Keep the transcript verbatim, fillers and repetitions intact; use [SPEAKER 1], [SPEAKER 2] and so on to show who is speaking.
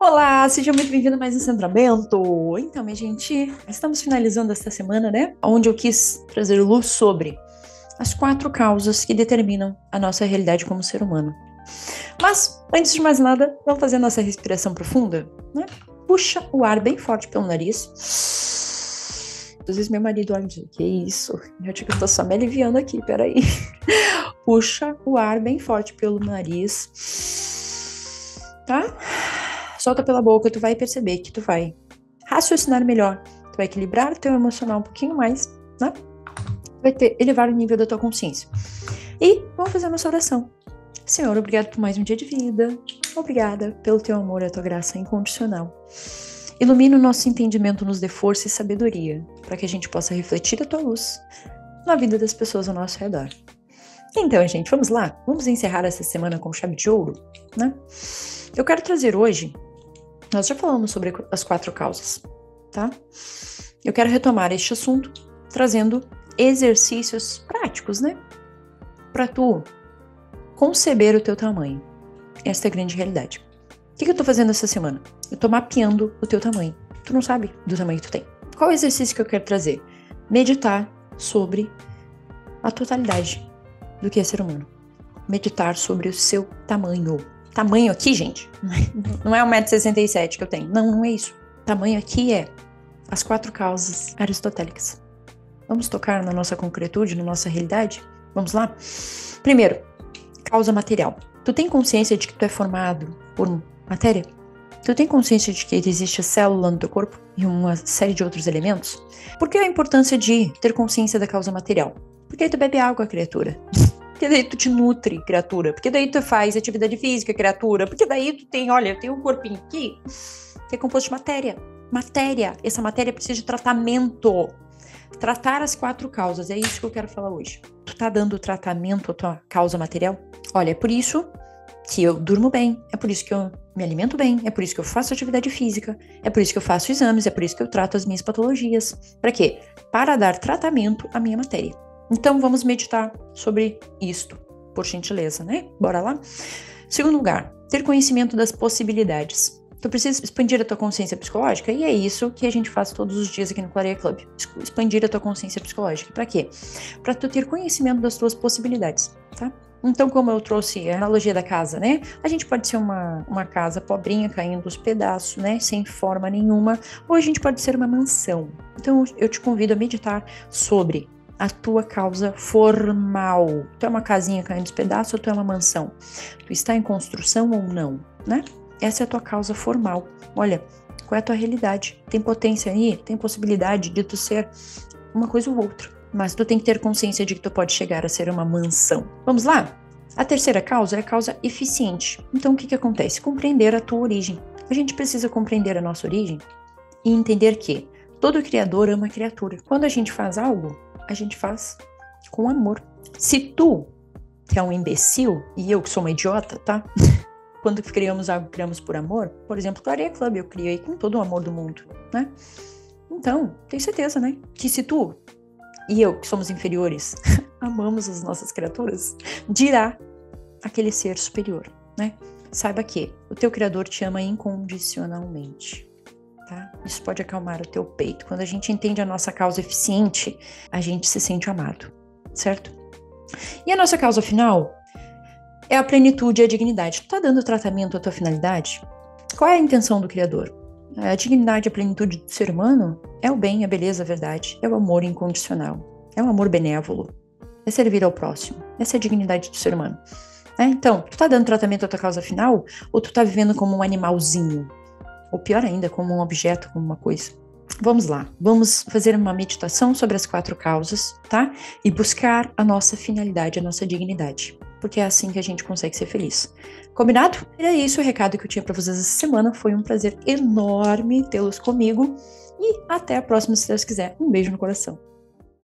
[SPEAKER 1] Olá, seja muito bem-vindo a mais um Centramento. Então, minha gente, estamos finalizando esta semana, né? Onde eu quis trazer luz sobre as quatro causas que determinam a nossa realidade como ser humano. Mas, antes de mais nada, vamos fazer a nossa respiração profunda, né? Puxa o ar bem forte pelo nariz. Às vezes meu marido olha e diz, que isso? Eu acho que eu tô só me aliviando aqui, peraí. Puxa o ar bem forte pelo nariz, tá? Solta pela boca, tu vai perceber que tu vai raciocinar melhor, tu vai equilibrar o teu emocional um pouquinho mais, né? Vai ter, elevar o nível da tua consciência. E vamos fazer a nossa oração. Senhor, obrigado por mais um dia de vida. Obrigada pelo teu amor e a tua graça incondicional. Ilumina o nosso entendimento, nos dê força e sabedoria, para que a gente possa refletir a tua luz na vida das pessoas ao nosso redor. Então, gente, vamos lá? Vamos encerrar essa semana com chave de ouro, né? Eu quero trazer hoje, nós já falamos sobre as quatro causas, tá? Eu quero retomar este assunto, trazendo exercícios práticos, né? Para tu conceber o teu tamanho. Esta é a grande realidade. O que, que eu tô fazendo essa semana? Eu tô mapeando o teu tamanho. Tu não sabe do tamanho que tu tem. Qual é o exercício que eu quero trazer? Meditar sobre a totalidade do que é ser humano. Meditar sobre o seu tamanho. Tamanho aqui, gente, não é um metro e sessenta e sete que eu tenho. Não, não é isso. Tamanho aqui é as quatro causas aristotélicas. Vamos tocar na nossa concretude, na nossa realidade? Vamos lá? Primeiro, causa material. Tu tem consciência de que tu é formado por matéria? Tu tem consciência de que existe a célula no teu corpo e uma série de outros elementos? Por que a importância de ter consciência da causa material? Porque aí tu bebe água, criatura. Porque daí tu te nutre, criatura. Porque daí tu faz atividade física, criatura. Porque daí tu tem, olha, tem um corpinho aqui que é composto de matéria. Matéria. Essa matéria precisa de tratamento. Tratar as quatro causas. É isso que eu quero falar hoje. Tu tá dando tratamento à tua causa material? Olha, é por isso que eu durmo bem. É por isso que eu me alimento bem. É por isso que eu faço atividade física. É por isso que eu faço exames. É por isso que eu trato as minhas patologias. Para quê? Para dar tratamento à minha matéria. Então, vamos meditar sobre isto, por gentileza, né? Bora lá? Segundo lugar, ter conhecimento das possibilidades. Tu precisa expandir a tua consciência psicológica? E é isso que a gente faz todos os dias aqui no Clareia Club. Expandir a tua consciência psicológica. Pra quê? Pra tu ter conhecimento das tuas possibilidades, tá? Então, como eu trouxe a analogia da casa, né? A gente pode ser uma, uma casa pobrinha, caindo aos pedaços, né? Sem forma nenhuma. Ou a gente pode ser uma mansão. Então, eu te convido a meditar sobre a tua causa formal. Tu é uma casinha caindo aos pedaços ou tu é uma mansão? Tu está em construção ou não, né? Essa é a tua causa formal. Olha, qual é a tua realidade? Tem potência aí? Tem possibilidade de tu ser uma coisa ou outra. Mas tu tem que ter consciência de que tu pode chegar a ser uma mansão. Vamos lá? A terceira causa é a causa eficiente. Então, o que que acontece? Compreender a tua origem. A gente precisa compreender a nossa origem e entender que todo criador ama a criatura. Quando a gente faz algo, a gente faz com amor. Se tu, que é um imbecil, e eu que sou uma idiota, tá? Quando criamos algo, criamos por amor. Por exemplo, Clareia Club, eu criei com todo o amor do mundo, né? Então, tenho certeza, né? Que se tu e eu, que somos inferiores, amamos as nossas criaturas, dirá aquele ser superior, né? Saiba que o teu criador te ama incondicionalmente. Tá? Isso pode acalmar o teu peito. Quando a gente entende a nossa causa eficiente, a gente se sente amado, certo? E a nossa causa final é a plenitude e a dignidade. Tu tá dando tratamento à tua finalidade? Qual é a intenção do Criador? A dignidade e a plenitude do ser humano é o bem, a beleza, a verdade, é o amor incondicional, é o amor benévolo, é servir ao próximo, essa é a dignidade do ser humano. É, então, tu tá dando tratamento à tua causa final ou tu tá vivendo como um animalzinho? Ou pior ainda, como um objeto, como uma coisa. Vamos lá, vamos fazer uma meditação sobre as quatro causas, tá? E buscar a nossa finalidade, a nossa dignidade. Porque é assim que a gente consegue ser feliz. Combinado? Era isso o recado que eu tinha para vocês essa semana. Foi um prazer enorme tê-los comigo. E até a próxima, se Deus quiser. Um beijo no coração.